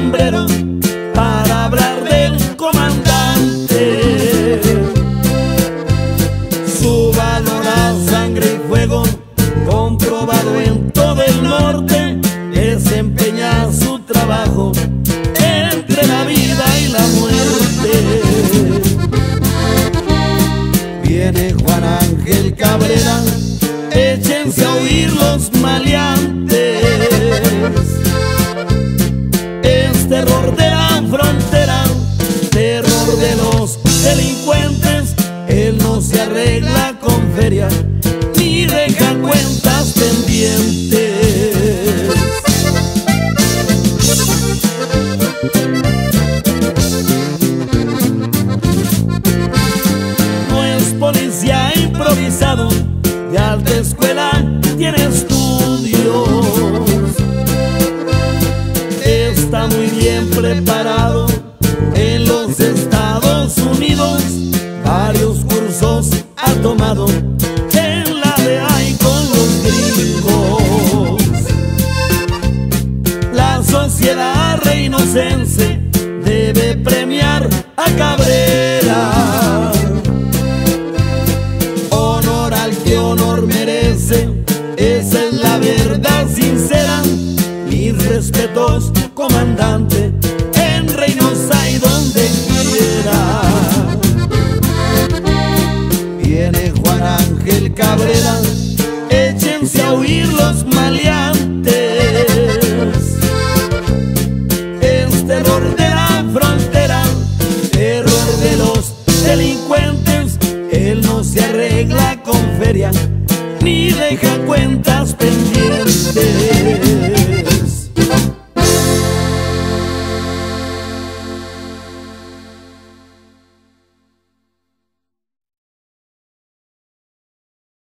sombrero para hablar del comandante. Su valor a sangre y fuego, comprobado en todo el norte, desempeña su trabajo entre la vida y la muerte. Viene Juan Ángel Cabrera, échense a huir los maleantes. Es terror de la frontera, terror de los delincuentes. Él no se arregla con feria ni deja cuentas pendientes. No es policía improvisado, de alta escuela tiene estudios. Está muy bien preparado en los Estados Unidos, varios cursos ha tomado en la DEA y con los gringos. La sociedad reinocense debe premiar a Cabrera. Honor al que honor merece, esa es la verdad sincera. Mis respetos, comandante, en Reynosa y donde quiera. Viene Juan Ángel Cabrera, échense a huir los maleantes.